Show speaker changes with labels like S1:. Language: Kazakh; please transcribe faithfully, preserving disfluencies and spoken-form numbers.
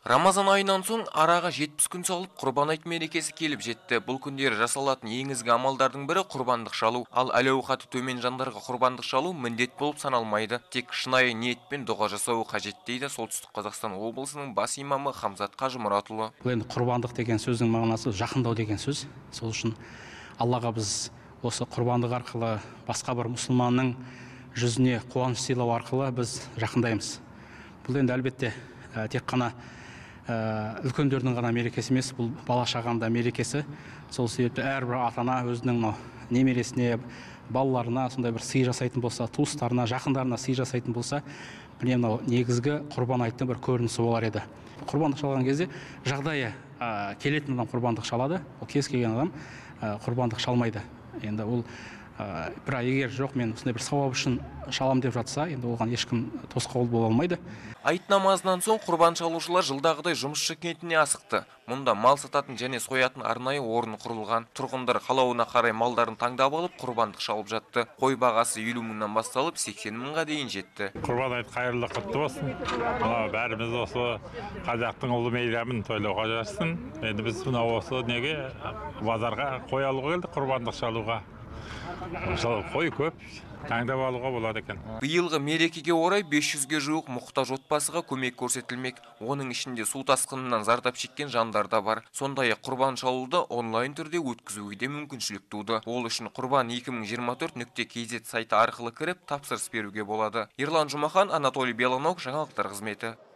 S1: Рамазан айынан соң араға жетпіс күн салып құрбан айт мерекесі келіп жетті. Бұл күндері жасалатын ең ізгі амалдардың бірі құрбандық шалу. Ал әл-ауқаты төмен жандарға құрбандық шалу міндет болып саналмайды. Тек шынайы ниетпен дұға жасауы қажет дейді Солтүстік Қазақстан облысының бас имамы Хамзат Қажымұратұлы.
S2: Бұл енді құрбандық деген сөздің мағынасы жақындау деген сөз. Сол үшін Аллаға біз осы құрбандық арқылы басқа бір мұсылманның жүзіне қуаныш сыйлау арқылы біз жақындаймыз. Бұл енді әлбетте тек қана үлкендердің ғана мерекесі емес, бұл бала шағанда мерекесі. Сол себепті әрбір ата-ана өзінің немересіне, балаларына сондай бір сый жасайтын болса, туыстарына, жақындарына сый жасайтын болса, міне мынау негізгі құрбан айттың бір көрінісі болар еді. Құрбандық шалған кезде жағдайы келетін адам құрбандық шалады, ол кез келген адам құрбандық шалмайды. Енді ол бірақ егер жоқ, мен осындай бір сауап үшін шалам деп жатса, енді оған ешкім тосқауыл бола алмайды.
S1: Айт намазынан соң құрбан шалушылар жылдағыдай жұмысшы кентіне асықты. Мұнда мал сататын және соятын арнайы орын құрылған. Тұрғындар қалауына қарай малдарын таңдап алып, құрбандық шалып жатты. Қой бағасы елу мыңнан басталып сексен мыңға дейін жетті.
S3: Құрбан айт қайырлы құтты болсын. Бәріміз осы қазақтың ұлы мейрамын тойлауға жарсын. Енді біз мына осы неге базарға қой алуға келдік, құрбандық шалуға. Қой көп, таңдап алуға болады екен.
S1: Биылғы мерекеге орай бес жүзге жуық мұқтаж отбасыға көмек көрсетілмек. Оның ішінде су тасқынынан зардап шеккен жандар да бар. Сондай-ақ құрбан шалуды онлайн түрде өткізуге де мүмкіншілік туды. Ол үшін құрбан екі мың жиырма төрт нүкте кз сайты арқылы кіріп тапсырыс беруге болады. Ерлан Жұмахан, Анатолий Белонок, жаңалықтар қызметі.